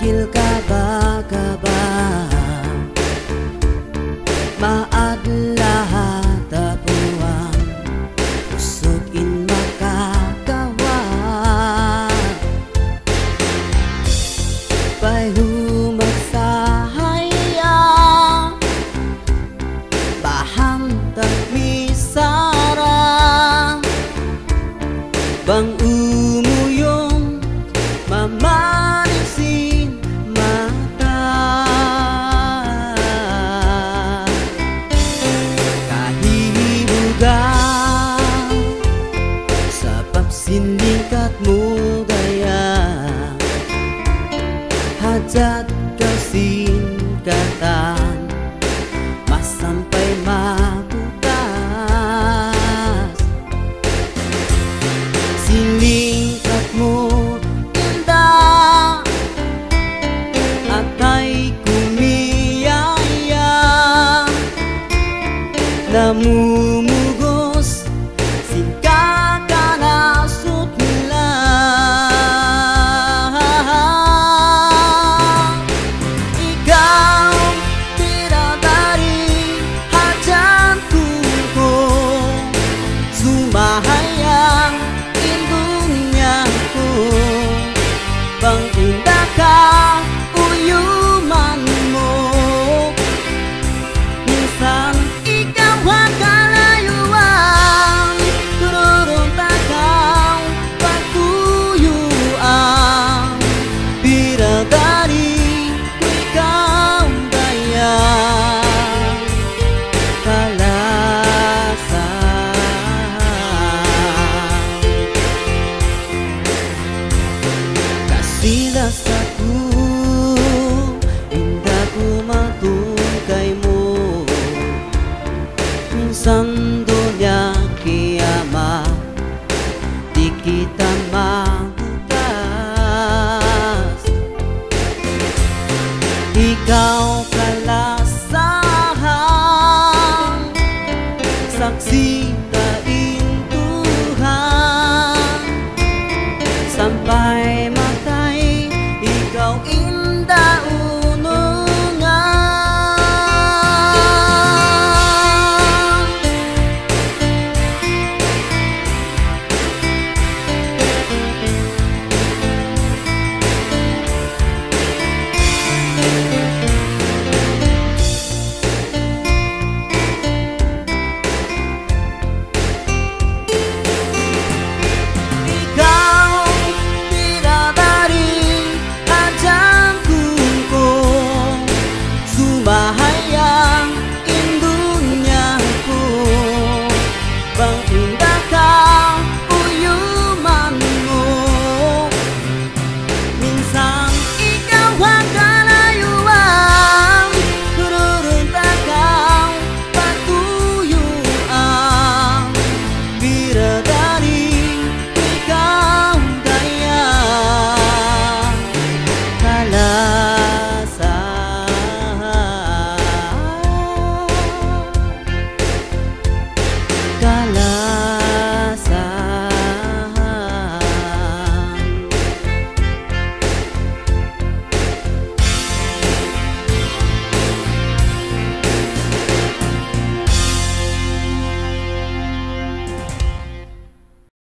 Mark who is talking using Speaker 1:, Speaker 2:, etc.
Speaker 1: panggil kabar-kabar, maadlah tapuan usukin maka kawan pai humak sahaya bahan tak misara bang umuyong mamanisin mata kahibugan sebab sindikat mudaya hajat kesingkatan mas sampai mabukas silingkatmu indah atai kumiyaya namu mugos singkakan asutlah ikaw bidadari hajatku sumahayang indunyaku bang indahkah uyumanmu insan ikaw hakalayuan turun takau pagkuyuan bidadari ikaw daya Silas aku indahku matungkaimu sandonya kiamat di kita mabukas ikaw